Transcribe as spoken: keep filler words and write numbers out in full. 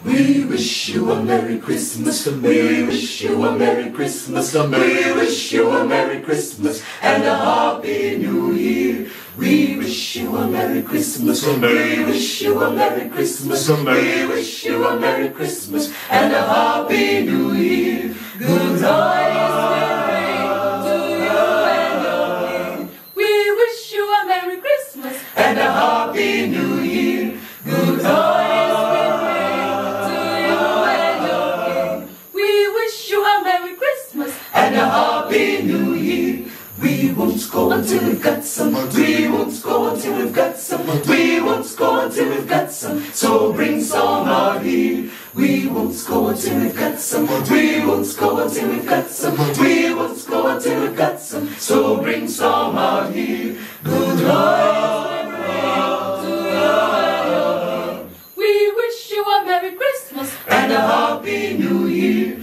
We wish you a Merry Christmas. We wish you a Merry Christmas. We wish you a Merry Christmas and a Happy New Year. We wish you a Merry Christmas. We wish you a Merry Christmas. We wish you a Merry Christmas and a Happy New Year. Good tidings will bring to you and your king. We wish you a Merry Christmas and a Happy New Year. Good tidings will bring to you and your king. We wish you a Merry Christmas and a Happy New Year. We won't go until we've got some. We won't go until we've got some. We won't go until we've got some. So bring some out here. We won't go until we've got some. We won't go until we've got some. We won't go until we've got some. So bring some out here. Good tidings we bring to you and your king. We wish you a Merry Christmas and a Happy New Year.